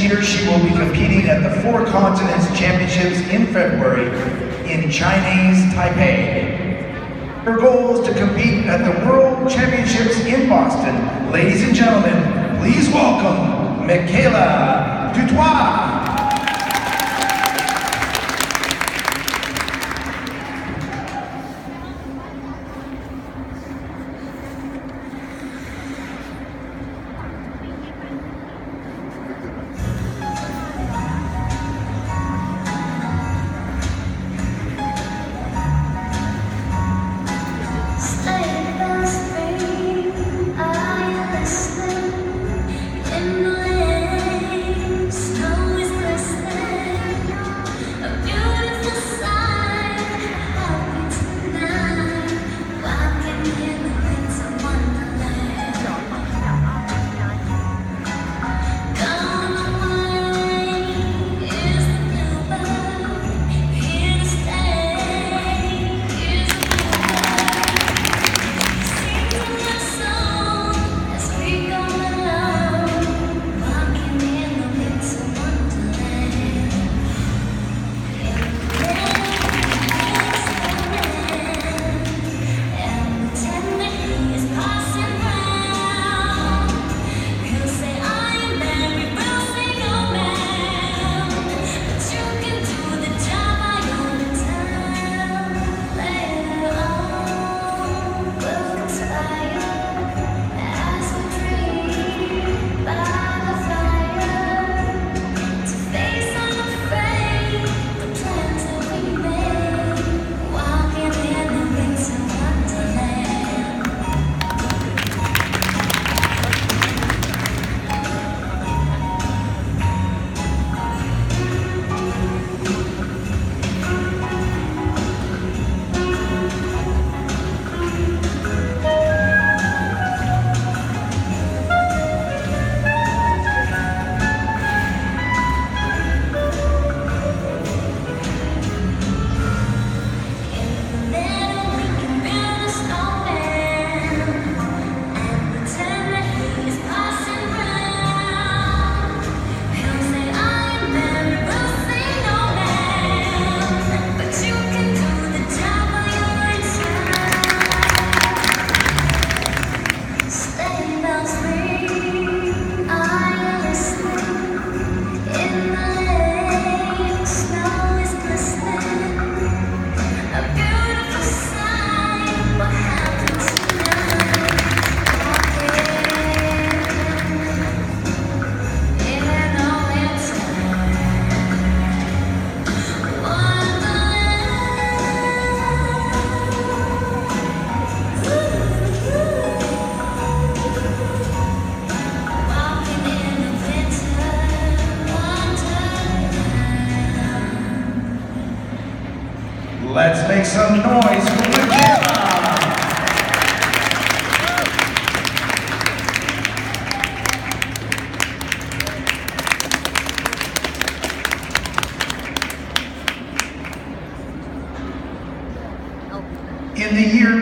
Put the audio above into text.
year, she will be competing at the Four Continents Championships in February in Chinese Taipei. Her goal is to compete at the World Championships in Boston. Ladies and gentlemen, please welcome Michaela Dutoit. Let's make some noise for Michaela. In the year